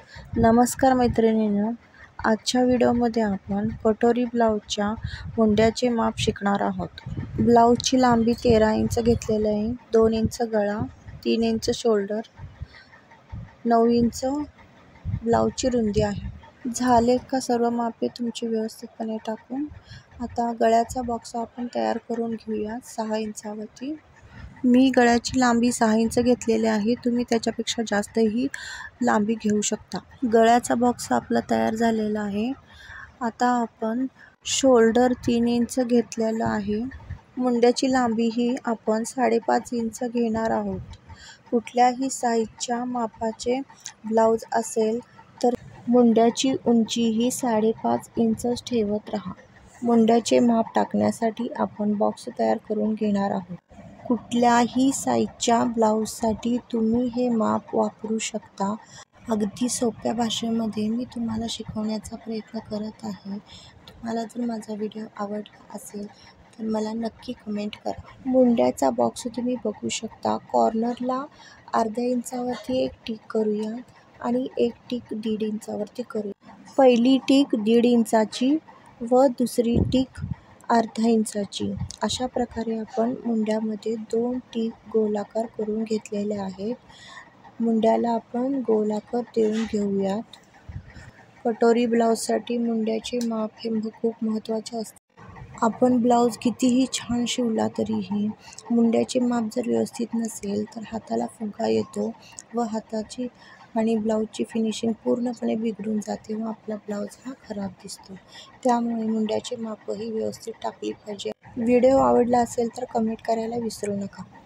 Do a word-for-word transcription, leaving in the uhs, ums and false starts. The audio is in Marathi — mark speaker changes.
Speaker 1: नमस्कार मैत्रिणींनो, आजच्या व्हिडिओमध्ये आपण कटोरी ब्लाऊजच्या मुंड्याचे माप शिकणार आहोत। ब्लाऊजची लांबी तेरा इंच घेतलेली आहे। दोन इंच गळा, तीन इंच शोल्डर, नऊ इंच ब्लाऊजची रुंदी आहे। झाले का सर्व मापे तुमची व्यवस्थितपणे टाकून? आता गळ्याचा बॉक्स आपण तयार करून घेऊया सहा इंचावरती। मी गळ्याची लांबी सहा इंच घेतलेली आहे, तुम्ही त्याच्यापेक्षा जास्तही लांबी घेऊ शकता। गळ्याचा बॉक्स आपला तयार झालेला आहे। आता आपण शोल्डर तीन इंच घेतलेला आहे। मुंड्याची लांबी ही आपण साडेपाच इंच घेणार आहोत। कुठल्याही साईजच्या मापाचे ब्लाऊज असेल तर मुंड्याची उंची ही साडेपाच इंचच ठेवत राहा। मुंड्याचे माप टाकण्यासाठी आपण बॉक्स तयार करून घेणार आहोत। कुठल्याही साईजच्या ब्लाऊजसाठी तुम्ही हे माप वापरू शकता। अगदी सोप्या भाषेमध्ये मी तुम्हाला शिकवण्याचा प्रयत्न करत आहे। तुम्हाला जर माझा व्हिडिओ आवडला असेल तर मला नक्की कमेंट करा। मुंड्याचा बॉक्स तुम्ही बघू शकता। कॉर्नरला अर्ध्या इंचावरती एक टिक करूया आणि एक टिक दीड इंचावरती करूया। पहिली टिक दीड इंचाची व दुसरी टिक अर्धा इंचाची, अशा प्रकारे आपण मुंड्यामध्ये दोन टिक गोलाकार करून घेतलेले आहेत। मुंड्याला आपण गोलाकार देऊन घेऊयात। कटोरी ब्लाऊजसाठी मुंड्याचे माप हे खूप महत्त्वाचे असते। आपण ब्लाऊज कितीही छान शिवला तरीही मुंड्याचे माप जर व्यवस्थित नसेल तर हाताला फुगा येतो व हाताची आणि ब्लाऊजची फिनिशिंग पूर्णपणे बिघडून जाते व आपला ब्लाऊज हा खराब दिसतो। त्यामुळे मुंड्याचे मापही व्यवस्थित टाकली पाहिजे। व्हिडिओ आवडला असेल तर कमेंट करायला विसरू नका।